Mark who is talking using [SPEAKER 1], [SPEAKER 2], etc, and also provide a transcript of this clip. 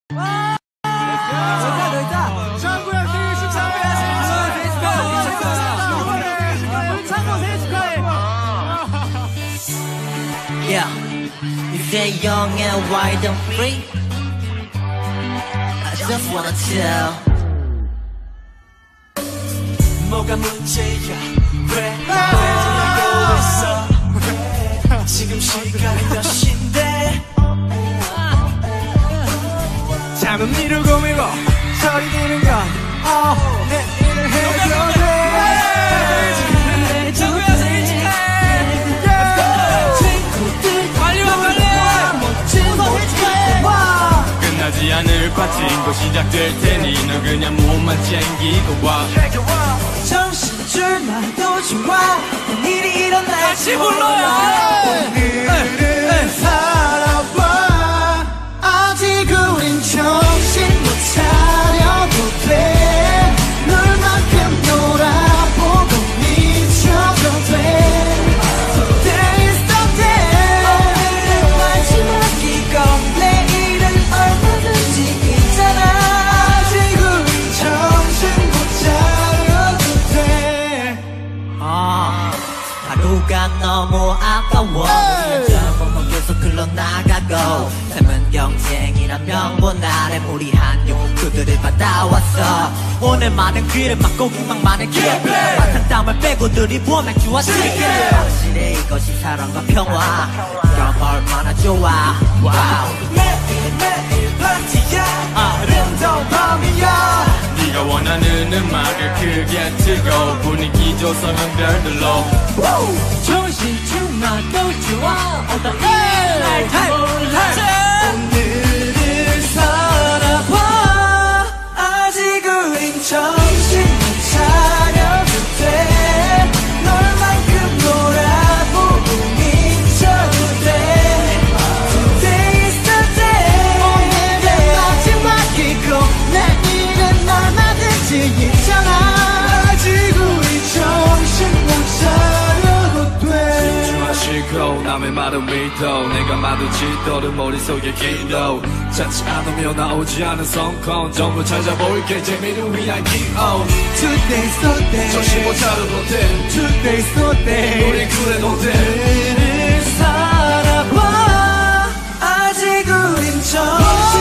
[SPEAKER 1] 창구야 생일 축하해. 창구 생일 축하해.
[SPEAKER 2] Yeah, you say young and wild and free. I just wanna tell.
[SPEAKER 3] 뭐가 문제야? 왜 지나고 있어? 지금 시간이 몇 시인데?
[SPEAKER 1] 잠은 미루고 미뤄 소리 지르는 건 내일을 해도 돼.
[SPEAKER 3] 창구야 생일 축하해.
[SPEAKER 1] 친구들
[SPEAKER 3] 빨리 와 빨리.
[SPEAKER 1] 생일 축하해.
[SPEAKER 4] 끝나지 않을 파친코 시작될 테니 너 그냥 몸만 챙기고 와.
[SPEAKER 3] 정신줄만 좋아. 일이 일어날지
[SPEAKER 4] 같이 불러요.
[SPEAKER 1] 오늘을 살아봐. 아직 우린 정신 못 차려도 돼. 너만큼 놀아보고 미쳐도 돼. Today is the day.
[SPEAKER 3] 오늘은 마지막이고 내일은 얼마든지 있잖아.
[SPEAKER 1] 아직 우린 정신 못 차려도 돼.
[SPEAKER 2] 하루가 너무 아까워. 젊음은 계속 흘러나가고 삶은 경쟁이란 명분 아래 무리한 욕구들을 받아왔어. 오늘만은 귀를 막고 희망만을 기억해. 바탕 땀을 빼고 들이부어 맥주와 치킨. 확실해 이것이 사랑과 평화. 그럼 얼마나 좋아. 와우.
[SPEAKER 3] 매일매일 파티야.
[SPEAKER 1] 아름다운 밤이야.
[SPEAKER 4] 네가 원하는 음악을 크게 틀고 분위기 조성은 별들로.
[SPEAKER 2] 정신줄만도 좋아. 어떤 일을 할지 몰라.
[SPEAKER 1] 오늘을 살아봐.
[SPEAKER 3] 아직 우린 정신 못 차려도 돼. 너만큼 놀아보고 미쳐도 돼. Today is the day.
[SPEAKER 1] 오늘은 마지막이고 내일은 얼마든지 있잖아. 아직 우리 정신 못 차려도 돼.
[SPEAKER 4] 집중하시고 남의 말은 믿어. 내가 마주치도록 머릿속에 기도. 찾지 않으면 나오지 않은 성공 전부 찾아볼게 재미를 위한 기호.
[SPEAKER 1] Today's the day.
[SPEAKER 4] 정신 못 차려도 돼.
[SPEAKER 1] Today's the day.
[SPEAKER 4] 우리 그래도 돼.
[SPEAKER 1] 오늘을 살아봐.
[SPEAKER 3] 아직 우린 정신